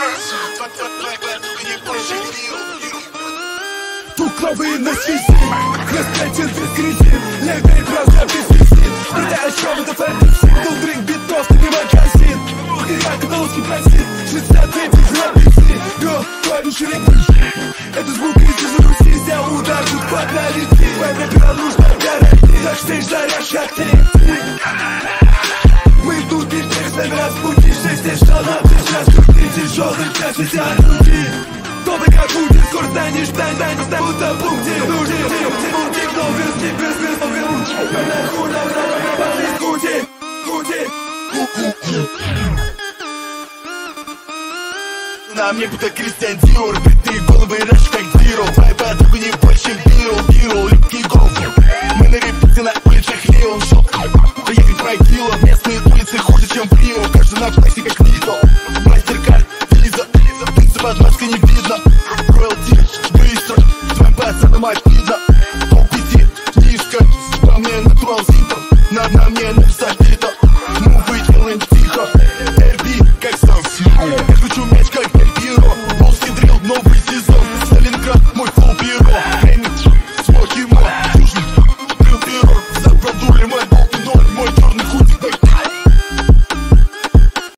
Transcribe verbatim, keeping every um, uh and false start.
Тукловые на связи, хрестятин без кредит, левее глаза без визит. Стреляешь шоу, это фэнтези, дулдринг, битов, ты не магазин. И как каталонский пластин, шестьдесят девять апельсин. Йо, твой душевник, это звук из Руси, сделал удар, тут хват налети. В Европе нам нужна гарантия, так стейдж заряжать тридцать. Мы тут не здесь, с нами разбудишься, здесь штанам, ты сейчас крути, тяжелый час, вся руки. Добрый как будет, скоро станешь, стань, стань, стань, будто пункте. Нужен пункте, пункте, новый русский, без, без, новый луч. Наверху, на врага, пошли, скути, скути. На мне будто Кристиан Диор, бритые головы, раньше как Диро.